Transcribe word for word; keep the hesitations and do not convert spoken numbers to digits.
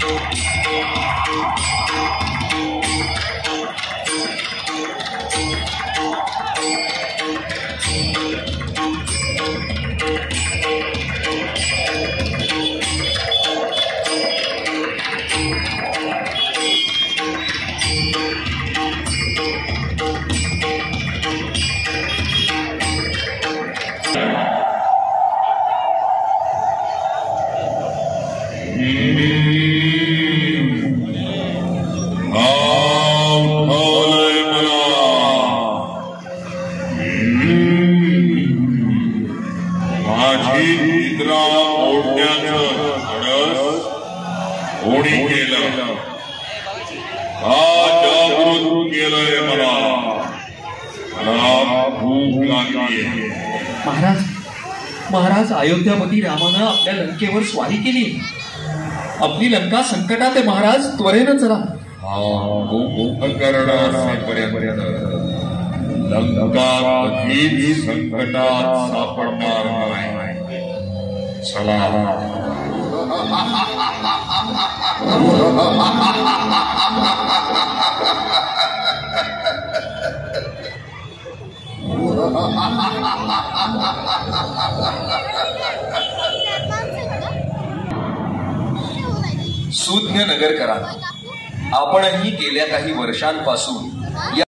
महाराज महाराज अयोध्यापती रामानं आपल्या लंकेवर स्वारी केली। आपली लंका संकटात आहे महाराज, त्वरेनं चला। लंका कधीच संकटात सापडणार नाही। चला। सुज्ञ नगरकरा, आपणही गेल्या काही वर्षांपासून